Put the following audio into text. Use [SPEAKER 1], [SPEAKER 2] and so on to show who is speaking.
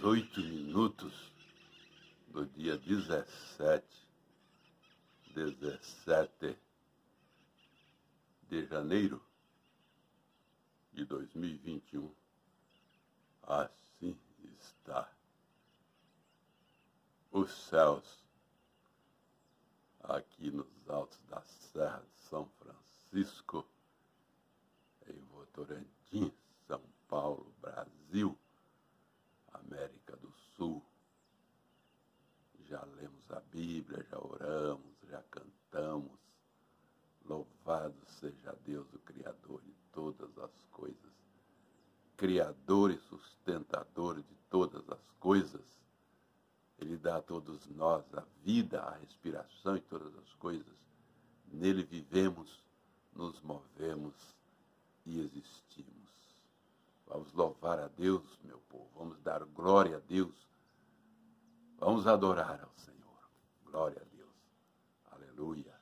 [SPEAKER 1] 18 minutos do dia 17 de janeiro de 2021. Assim está. Os céus aqui nos altos da Serra de São Francisco, em Votorantim, São Paulo, Brasil, América do Sul. Já lemos a Bíblia, já oramos, já cantamos. Louvado seja Deus, o Criador de todas as coisas, Criador e sustentador de todas as coisas. Ele dá a todos nós a vida, a respiração e todas as coisas. Nele vivemos, nos movemos e existimos. Vamos louvar a Deus, meu povo. Vamos dar glória a Deus. Vamos adorar ao Senhor. Glória a Deus. Aleluia.